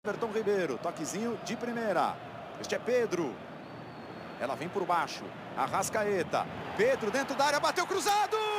Everton Ribeiro, toquezinho de primeira. Este é Pedro. Ela vem por baixo. Arrascaeta. Pedro dentro da área, bateu cruzado!